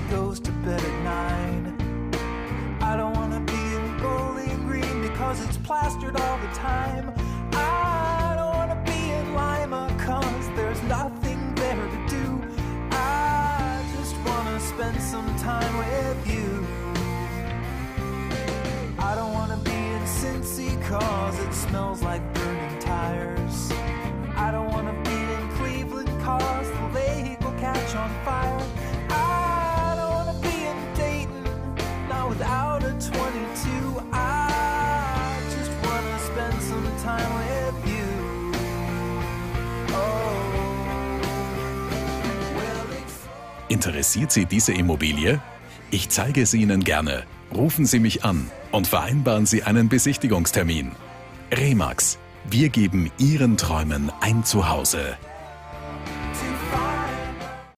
goes to bed at 9. I don't wanna be in Bowling Green because it's plastered all the time. I don't wanna be in Lima cause there's nothing there to do. I just wanna spend some time with you. I don't wanna be in Cincy cause it smells like burning tires. I don't wanna be in Cleveland cause the lake will catch on fire. I don't wanna be in Dayton, not without a 22. I just wanna spend some time with you. Interessiert Sie diese Immobilie? Ich zeige es Ihnen gerne. Rufen Sie mich an und vereinbaren Sie einen Besichtigungstermin. Remax. Wir geben Ihren Träumen ein Zuhause.